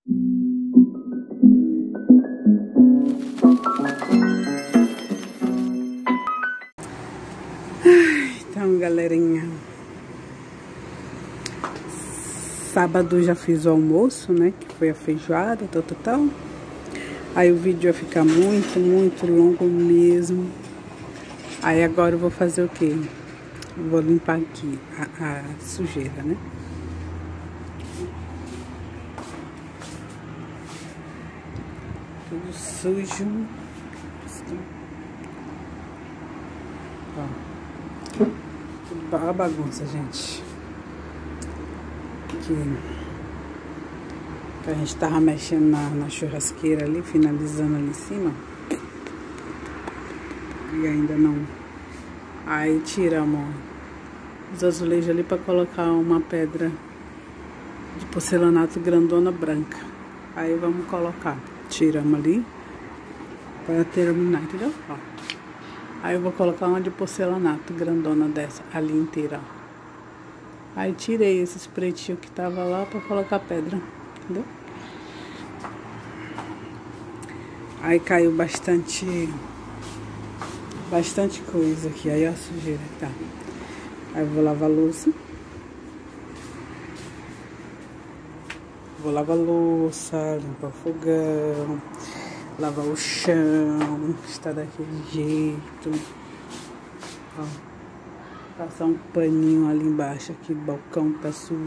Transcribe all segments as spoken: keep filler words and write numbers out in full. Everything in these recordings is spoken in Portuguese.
Então, galerinha, sábado já fiz o almoço, né? Que foi a feijoada, tal, tal, tal. Aí o vídeo vai ficar muito, muito longo mesmo. Aí agora eu vou fazer o quê? Vou limpar aqui a, a sujeira, né? Tudo sujo. Ó. Tudo a bagunça, gente. Que, que a gente tava mexendo na, na churrasqueira ali, finalizando ali em cima. E ainda não. Aí tiramos os azulejos ali pra colocar uma pedra de porcelanato grandona branca. Aí vamos colocar. Tiramos ali para terminar, entendeu? Ó. Aí eu vou colocar uma de porcelanato grandona dessa ali inteira, ó. Aí tirei esses pretinhos que tava lá pra colocar pedra, entendeu? Aí caiu bastante bastante coisa aqui, aí ó a sujeira, tá? Aí eu vou lavar a louça. Vou lavar a louça, limpar o fogão, lavar o chão, está daquele jeito. Ó, passar um paninho ali embaixo, aqui o balcão tá sujo.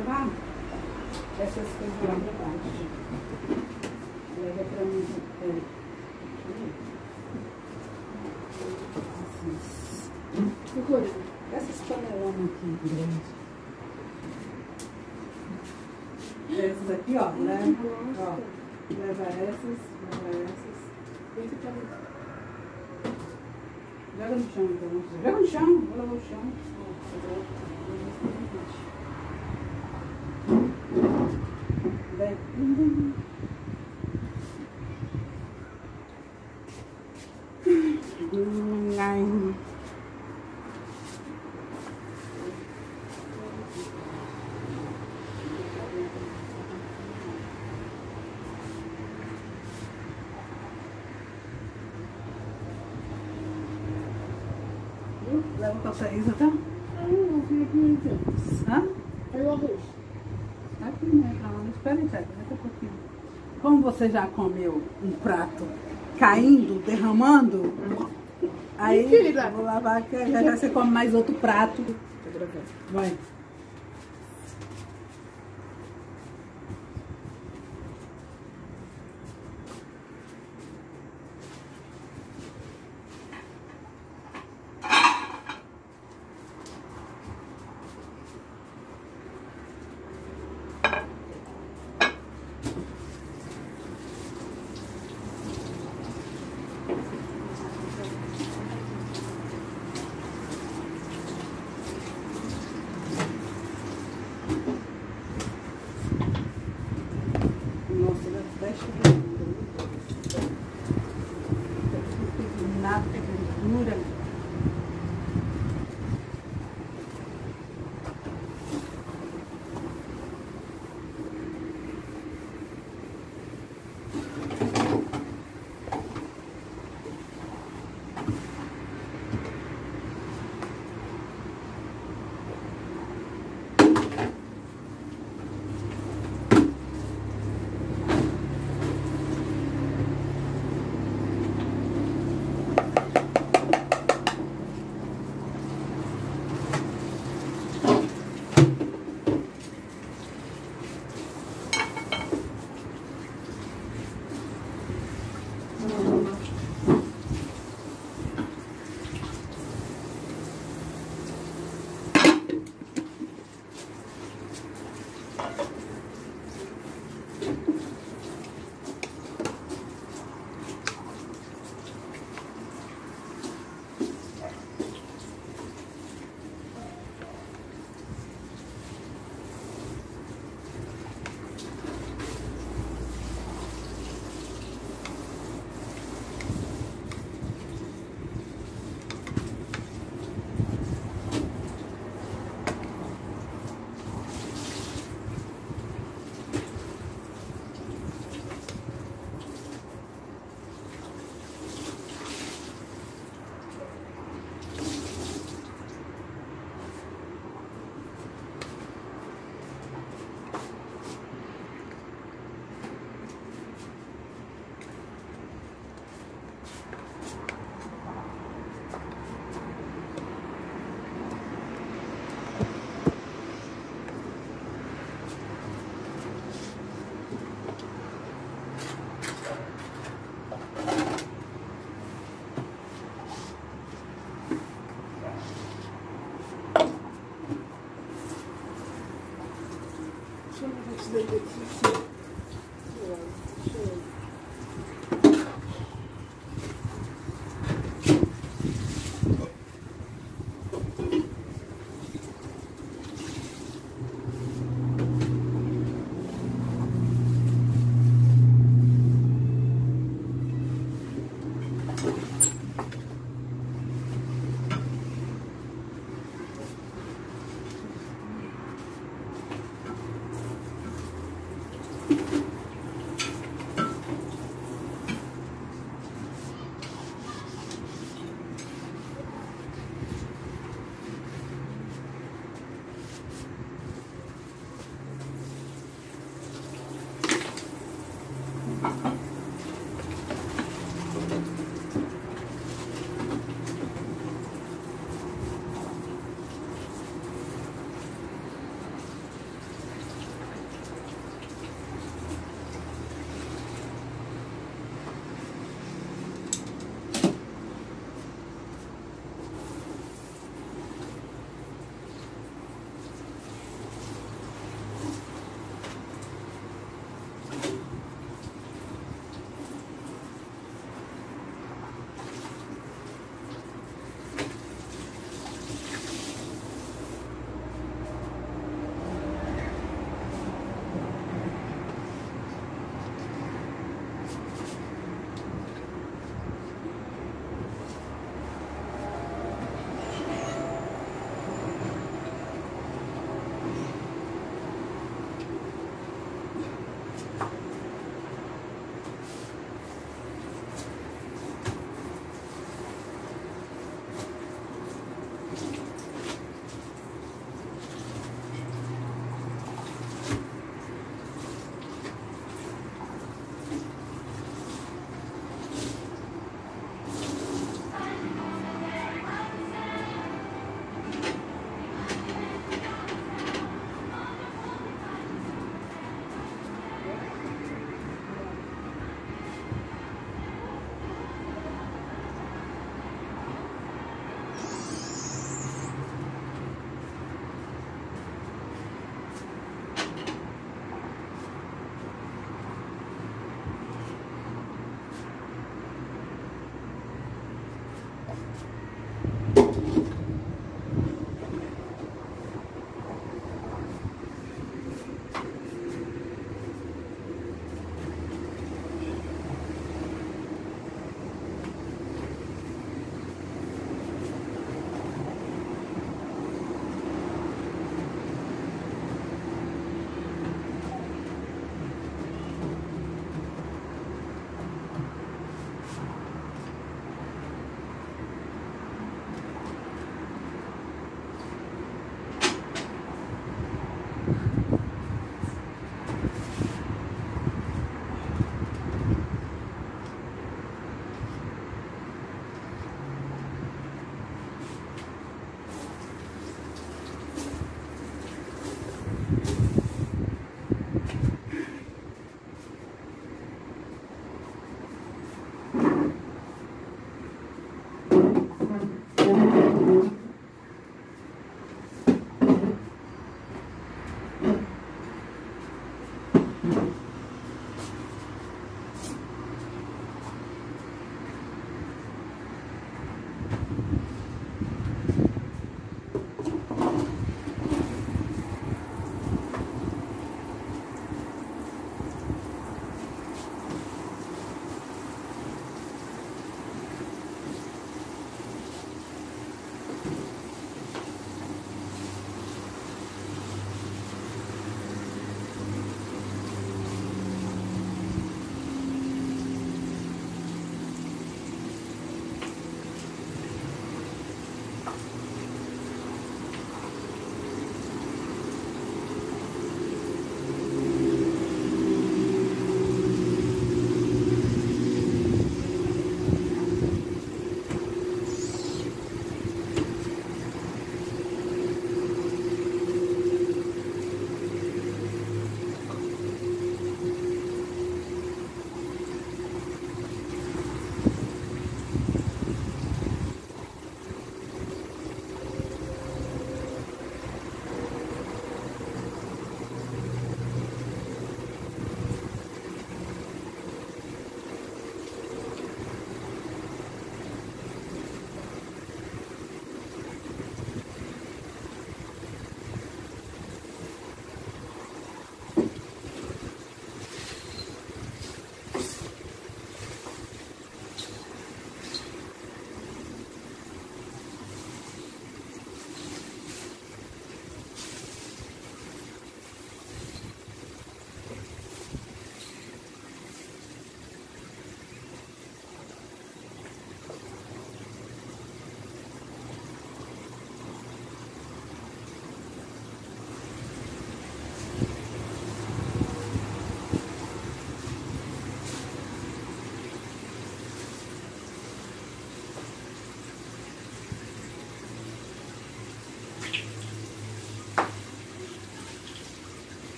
levar essas coisas lá pra baixo. Leva pra mim. Peraí. Procura essas panelonas aqui grandes. Essas aqui, ó. Leva, ó. Leva essas, leva essas. Joga no chão, então. Joga no chão, vou levar no chão. Vem. Hum, leva pra Thaisa, tá? Não, não, aqui então. Hã? Cadê o arroz? Aqui, né? Calma, espera aí, daqui a pouquinho. Como você já comeu um prato caindo, derramando, aí Mentira. vou lavar aqui, já já você come mais outro prato. Vai. Nossa, ele fecha nada de gordura.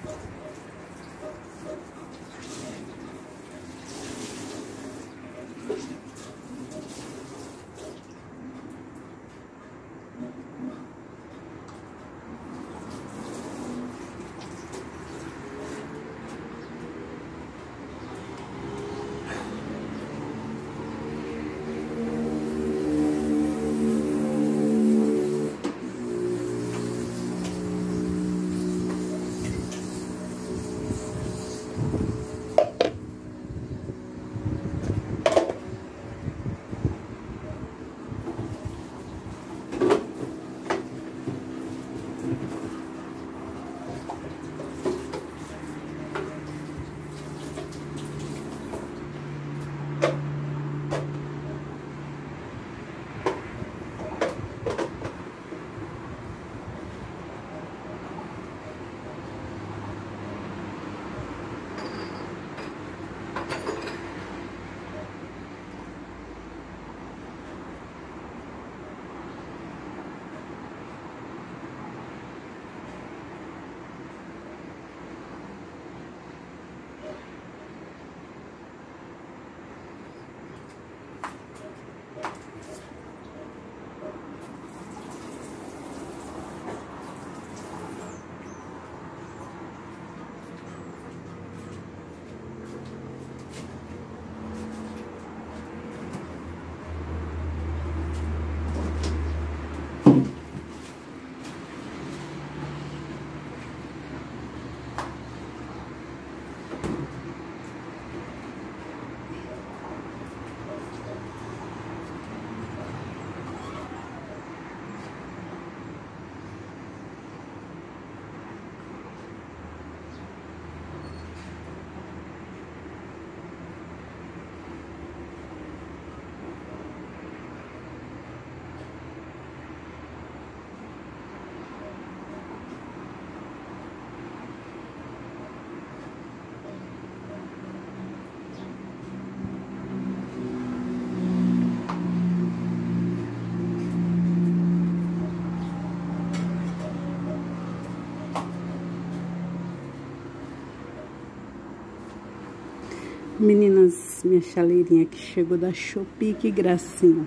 Meninas, minha chaleirinha que chegou da Shopee, que gracinha.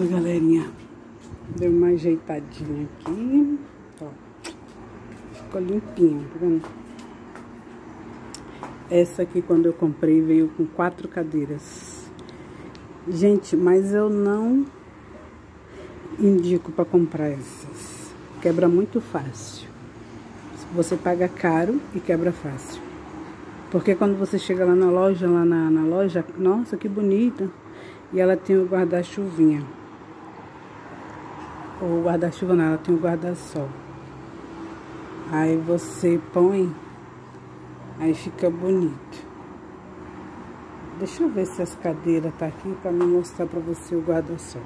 Pronto, galerinha. Deu uma ajeitadinha aqui. Ó. Ficou limpinho, tá vendo? Essa aqui, quando eu comprei, veio com quatro cadeiras. Gente, mas eu não indico para comprar essas. Quebra muito fácil. Você paga caro e quebra fácil. Porque quando você chega lá na loja, lá na, na loja, nossa, que bonita. E ela tem o guarda-chuvinha. Ou guarda-chuva não, ela tem o guarda-sol. Aí você põe, aí fica bonito. Deixa eu ver se as cadeiras tá aqui pra me mostrar pra você o guarda-sol.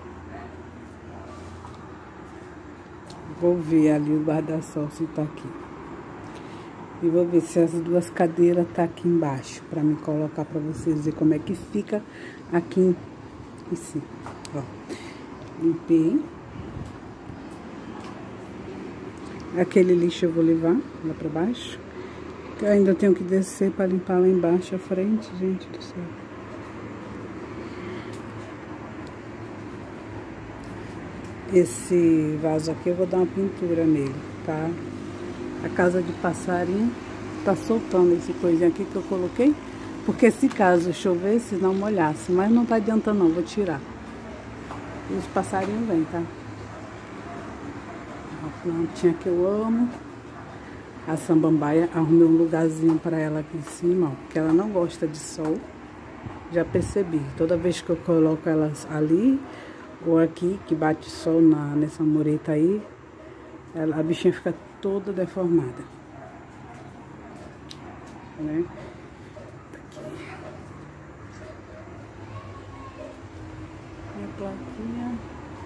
Vou ver ali o guarda-sol se tá aqui. E vou ver se as duas cadeiras tá aqui embaixo, pra me colocar pra vocês verem como é que fica aqui em cima. Ó, limpei. Aquele lixo eu vou levar lá pra baixo. Eu ainda tenho que descer pra limpar lá embaixo a frente, gente do céu. Esse vaso aqui eu vou dar uma pintura nele, tá? A casa de passarinho tá soltando esse coisinha aqui que eu coloquei. Porque se caso chovesse, não molhasse. Mas não tá adiantando não, vou tirar. E os passarinhos vêm, tá? A plantinha que eu amo. A samambaia, arrumei um lugarzinho pra ela aqui em cima, ó. Porque ela não gosta de sol. Já percebi. Toda vez que eu coloco elas ali ou aqui, que bate sol na, nessa mureta aí, ela, a bichinha fica toda deformada. Né? Aqui. Minha plaquinha.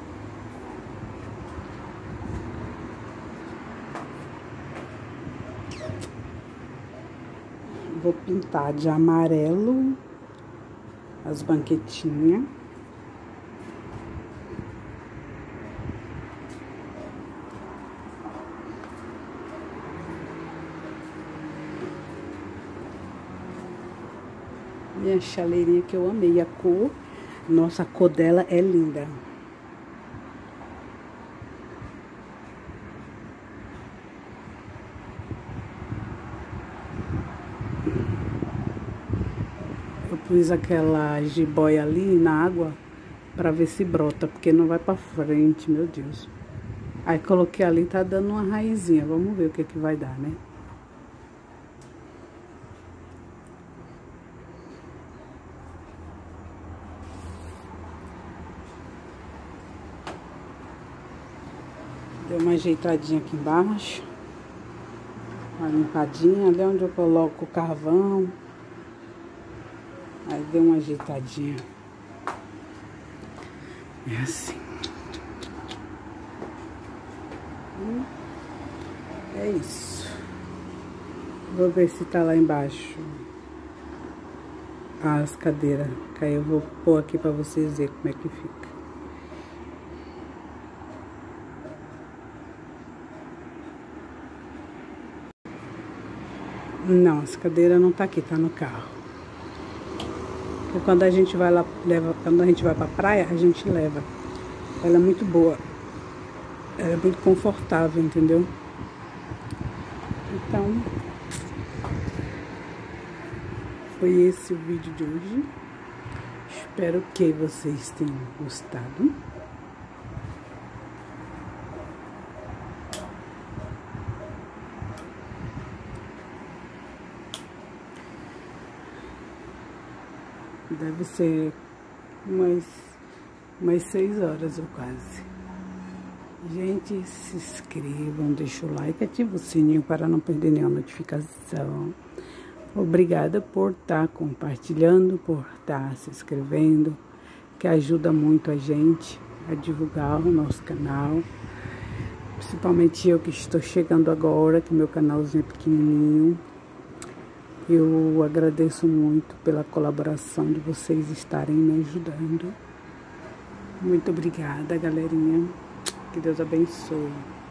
Vou pintar de amarelo as banquetinhas. Minha chaleirinha que eu amei, a cor. Nossa, a cor dela é linda. Eu pus aquela jiboia ali na água pra ver se brota, porque não vai pra frente, meu Deus. Aí coloquei ali, tá dando uma raizinha. Vamos ver o que que vai dar, né? Deu uma ajeitadinha aqui embaixo. Uma limpadinha. Ali onde eu coloco o carvão. Aí deu uma ajeitadinha. É assim. É isso. Vou ver se tá lá embaixo as cadeiras. Que aí eu vou pôr aqui pra vocês verem como é que fica. Não, as cadeiras não tá aqui, tá no carro. Porque quando a gente vai lá, leva, quando a gente vai pra praia, a gente leva. Ela é muito boa. Ela é muito confortável, entendeu? Então, foi esse o vídeo de hoje. Espero que vocês tenham gostado. Deve ser umas, umas seis horas ou quase. Gente, se inscrevam, deixa o like, ativa o sininho para não perder nenhuma notificação. Obrigada por estar compartilhando, por estar se inscrevendo, que ajuda muito a gente a divulgar o nosso canal. Principalmente eu que estou chegando agora, que meu canalzinho é pequenininho. Eu agradeço muito pela colaboração de vocês estarem me ajudando. Muito obrigada, galerinha. Que Deus abençoe.